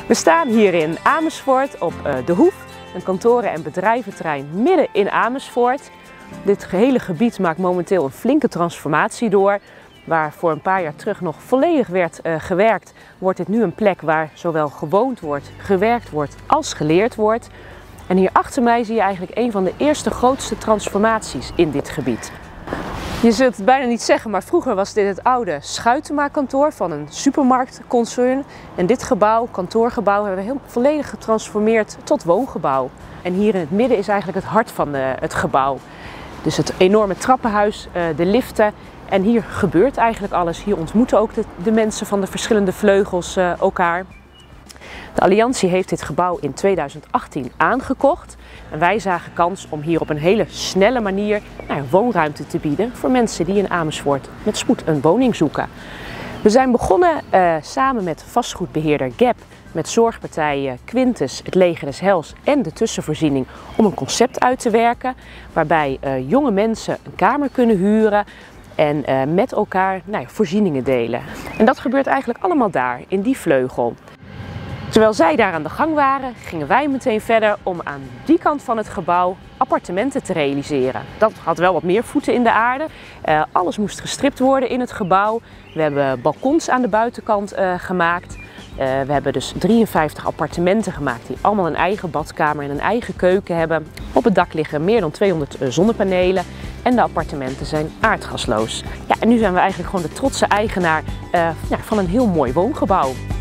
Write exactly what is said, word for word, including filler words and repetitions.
We staan hier in Amersfoort op uh, De Hoef, een kantoren- en bedrijventerrein midden in Amersfoort. Dit gehele gebied maakt momenteel een flinke transformatie door. Waar voor een paar jaar terug nog volledig werd uh, gewerkt, wordt dit nu een plek waar zowel gewoond wordt, gewerkt wordt als geleerd wordt. En hier achter mij zie je eigenlijk een van de eerste grootste transformaties in dit gebied. Je zult het bijna niet zeggen, maar vroeger was dit het oude Schuitema-kantoor van een supermarktconcern. En dit gebouw, kantoorgebouw, hebben we heel volledig getransformeerd tot woongebouw. En hier in het midden is eigenlijk het hart van de, het gebouw. Dus het enorme trappenhuis, de liften. En hier gebeurt eigenlijk alles. Hier ontmoeten ook de, de mensen van de verschillende vleugels uh, elkaar. De Alliantie heeft dit gebouw in tweeduizend achttien aangekocht. En wij zagen kans om hier op een hele snelle manier nou, woonruimte te bieden voor mensen die in Amersfoort met spoed een woning zoeken. We zijn begonnen uh, samen met vastgoedbeheerder Gap, met zorgpartijen Quintus, het Leger des Heils en de tussenvoorziening om een concept uit te werken waarbij uh, jonge mensen een kamer kunnen huren en uh, met elkaar nou ja, voorzieningen delen. En dat gebeurt eigenlijk allemaal daar, in die vleugel. Terwijl zij daar aan de gang waren, gingen wij meteen verder om aan die kant van het gebouw appartementen te realiseren. Dat had wel wat meer voeten in de aarde. Uh, alles moest gestript worden in het gebouw. We hebben balkons aan de buitenkant uh, gemaakt. Uh, we hebben dus drieënvijftig appartementen gemaakt die allemaal een eigen badkamer en een eigen keuken hebben. Op het dak liggen meer dan tweehonderd zonnepanelen en de appartementen zijn aardgasloos. Ja, en nu zijn we eigenlijk gewoon de trotse eigenaar uh, ja, van een heel mooi woongebouw.